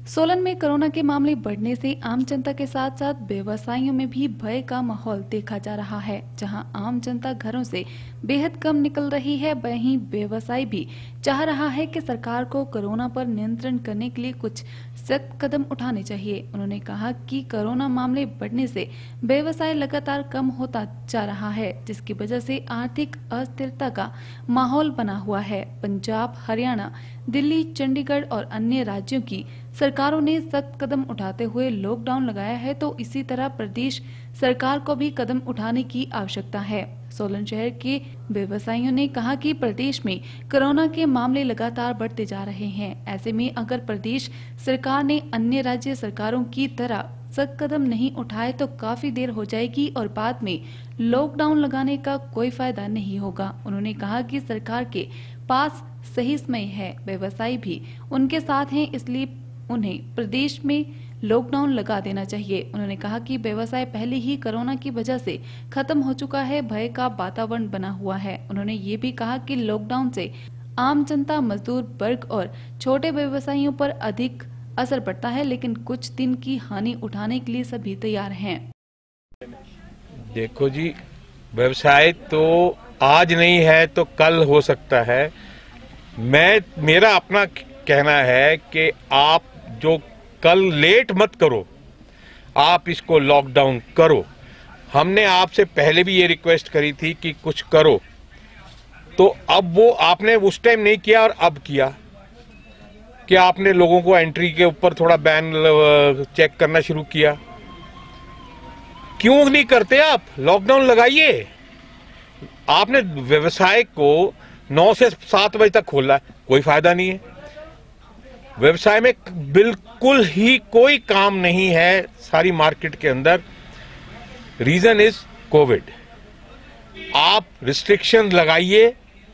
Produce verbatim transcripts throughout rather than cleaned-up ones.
सोलन में कोरोना के मामले बढ़ने से आम जनता के साथ साथ व्यवसायियों में भी भय का माहौल देखा जा रहा है। जहां आम जनता घरों से बेहद कम निकल रही है, वहीं व्यवसाय भी चाह रहा है कि सरकार को कोरोना पर नियंत्रण करने के लिए कुछ सख्त कदम उठाने चाहिए। उन्होंने कहा कि कोरोना मामले बढ़ने से व्यवसाय लगातार कम होता जा रहा है, जिसकी वजह से आर्थिक अस्थिरता का माहौल बना हुआ है। पंजाब, हरियाणा, दिल्ली, चंडीगढ़ और अन्य राज्यों की सरकारों ने सख्त कदम उठाते हुए लॉकडाउन लगाया है, तो इसी तरह प्रदेश सरकार को भी कदम उठाने की आवश्यकता है। सोलन शहर के व्यवसायियों ने कहा कि प्रदेश में कोरोना के मामले लगातार बढ़ते जा रहे हैं। ऐसे में अगर प्रदेश सरकार ने अन्य राज्य सरकारों की तरह सख्त कदम नहीं उठाए तो काफी देर हो जाएगी और बाद में लॉकडाउन लगाने का कोई फायदा नहीं होगा। उन्होंने कहा कि सरकार के पास सही समय है, व्यवसायी भी उनके साथ हैं, इसलिए उन्हें प्रदेश में लॉकडाउन लगा देना चाहिए। उन्होंने कहा कि व्यवसाय पहले ही कोरोना की वजह से खत्म हो चुका है, भय का वातावरण बना हुआ है। उन्होंने ये भी कहा कि लॉकडाउन से आम जनता, मजदूर वर्ग और छोटे व्यवसायियों पर अधिक असर पड़ता है, लेकिन कुछ दिन की हानि उठाने के लिए सभी तैयार हैं। देखो जी, व्यवसाय तो आज नहीं है तो कल हो सकता है। मैं मेरा अपना कहना है कि आप जो कल लेट मत करो, आप इसको लॉकडाउन करो। हमने आपसे पहले भी ये रिक्वेस्ट करी थी कि कुछ करो, तो अब वो आपने उस टाइम नहीं किया और अब किया कि आपने लोगों को एंट्री के ऊपर थोड़ा बैन चेक करना शुरू किया। क्यों नहीं करते आप? लॉकडाउन लगाइए। आपने व्यवसाय को नौ से सात बजे तक खोला, कोई फायदा नहीं है। व्यवसाय में बिल्कुल ही कोई काम नहीं है सारी मार्केट के अंदर। Reason is covid. आप रिस्ट्रिक्शन लगाइए।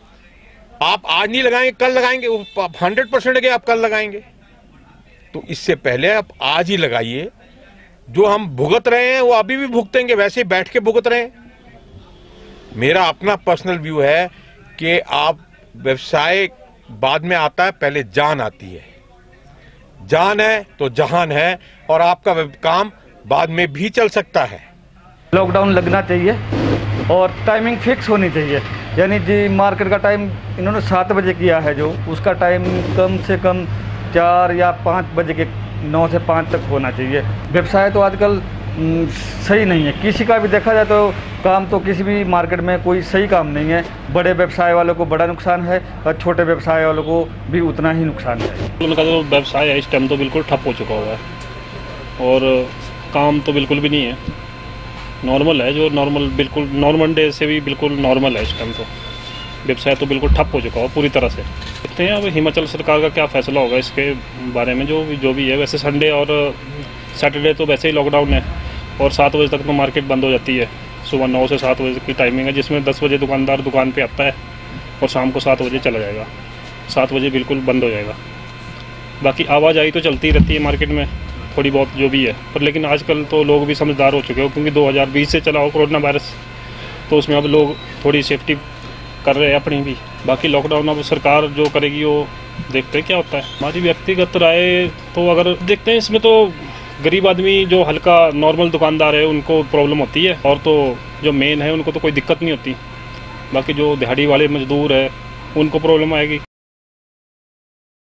आप आज नहीं लगाएंगे, कल लगाएंगे, हंड्रेड परसेंट है कि आप कल लगाएंगे। तो इससे पहले आप आज ही लगाइए। जो हम भुगत रहे हैं वो अभी भी भुगतेंगे, वैसे बैठ के भुगत रहे हैं। मेरा अपना पर्सनल व्यू है कि आप व्यवसाय बाद में आता है, पहले जान आती है। जान है तो जहान है, और आपका काम बाद में भी चल सकता है। लॉकडाउन लगना चाहिए और टाइमिंग फिक्स होनी चाहिए। यानी जी मार्केट का टाइम इन्होंने सात बजे किया है, जो उसका टाइम कम से कम चार या पाँच बजे के नौ से पाँच तक होना चाहिए। व्यवसाय तो आजकल सही नहीं है, किसी का भी देखा जाए तो काम तो किसी भी मार्केट में कोई सही काम नहीं है। बड़े व्यवसाय वालों को बड़ा नुकसान है और छोटे व्यवसाय वालों को भी उतना ही नुकसान है। उनका जो व्यवसाय है इस टाइम तो बिल्कुल ठप हो चुका हुआ है और काम तो बिल्कुल भी नहीं है। नॉर्मल है, जो नॉर्मल बिल्कुल नॉर्मल डे से भी बिल्कुल नॉर्मल है। इस टाइम तो व्यवसाय तो बिल्कुल ठप हो चुका हो पूरी तरह से। देखते हैं अब हिमाचल सरकार का क्या फैसला होगा इसके बारे में। जो भी जो भी है, वैसे संडे और सैटरडे तो वैसे ही लॉकडाउन है और सात बजे तक तो मार्केट बंद हो जाती है। सुबह नौ से सात बजे की टाइमिंग है, जिसमें दस बजे दुकानदार दुकान पे आता है और शाम को सात बजे चला जाएगा। सात बजे बिल्कुल बंद हो जाएगा। बाकी आवाजाही तो चलती रहती है मार्केट में थोड़ी बहुत जो भी है, पर लेकिन आजकल तो लोग भी समझदार हो चुके हो, क्योंकि दो हज़ार बीस से चला हो कोरोना वायरस, तो उसमें अब लोग थोड़ी सेफ्टी कर रहे हैं अपनी भी। बाकी लॉकडाउन अब सरकार जो करेगी वो देखते हैं क्या होता है। हमारी व्यक्तिगत राय तो अगर देखते हैं, इसमें तो गरीब आदमी जो हल्का नॉर्मल दुकानदार है उनको प्रॉब्लम होती है, और तो जो मेन है उनको तो कोई दिक्कत नहीं होती। बाकी जो दिहाड़ी वाले मजदूर है उनको प्रॉब्लम आएगी।